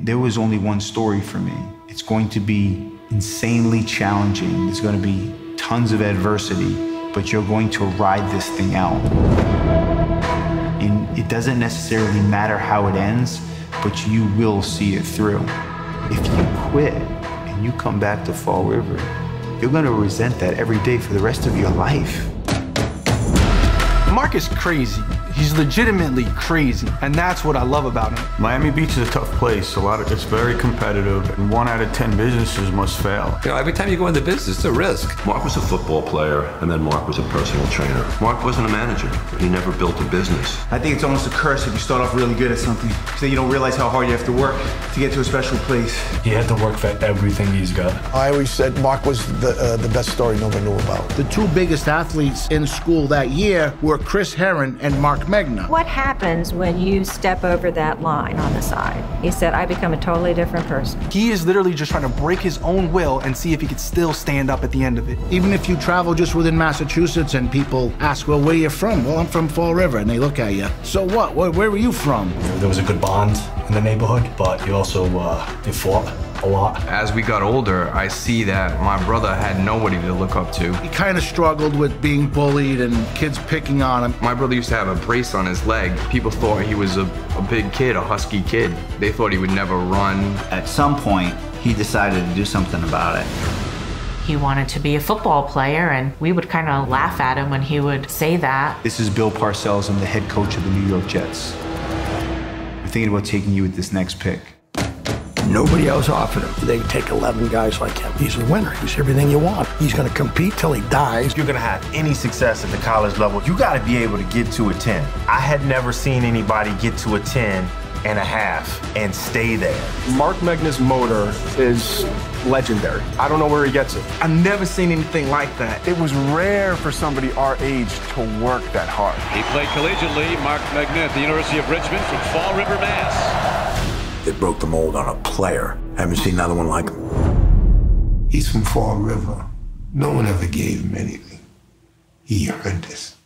there was only one story for me. It's going to be insanely challenging. There's going to be tons of adversity, but you're going to ride this thing out. And it doesn't necessarily matter how it ends, but you will see it through. If you quit and you come back to Fall River, you're going to resent that every day for the rest of your life. Mark is crazy. He's legitimately crazy, and that's what I love about him. Miami Beach is a tough place. It's very competitive, and 1 out of 10 businesses must fail. You know, every time you go into business, it's a risk. Mark was a football player, and then Mark was a personal trainer. Mark wasn't a manager. He never built a business. I think it's almost a curse if you start off really good at something, because then you don't realize how hard you have to work to get to a special place. He had to work for everything he's got. I always said Mark was the best story no one knew about. The 2 biggest athletes in school that year were Chris Herron and Mark Megna. What happens when you step over that line on the side? He said, I become a totally different person. He is literally just trying to break his own will and see if he could still stand up at the end of it. Even if you travel just within Massachusetts and people ask, well, where are you from? Well, I'm from Fall River, and they look at you. So what? Where were you from? There was a good bond in the neighborhood, but you also you fought a lot. As we got older, I see that my brother had nobody to look up to. He kind of struggled with being bullied and kids picking on him. My brother used to have a brace on his leg. People thought he was a big kid, a husky kid. They thought he would never run. At some point, he decided to do something about it. He wanted to be a football player, and we would kind of laugh at him when he would say that. This is Bill Parcells. I'm the head coach of the New York Jets. I'm thinking about taking you with this next pick. Nobody else offered him. They take 11 guys like him. He's a winner. He's everything you want. He's going to compete till he dies. If you're going to have any success at the college level, you got to be able to get to a 10. I had never seen anybody get to a 10.5 and stay there. Mark Megna's motor is legendary. I don't know where he gets it. I've never seen anything like that. It was rare for somebody our age to work that hard. He played collegiately, Mark Megna, at the University of Richmond from Fall River, Mass. They broke the mold on a player. Haven't seen another one like him. He's from Fall River. No one ever gave him anything. He earned this.